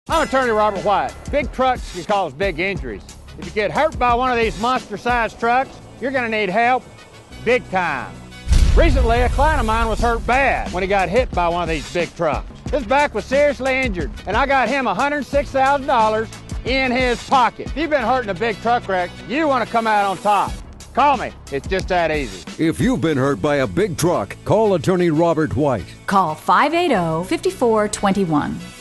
I'm Attorney Robert White. Big trucks can cause big injuries. If you get hurt by one of these monster-sized trucks, you're going to need help big time. Recently, a client of mine was hurt bad when he got hit by one of these big trucks. His back was seriously injured, and I got him $106,000 in his pocket. If you've been hurt in a big truck wreck, you want to come out on top. Call me. It's just that easy. If you've been hurt by a big truck, call Attorney Robert White. Call 580-5421.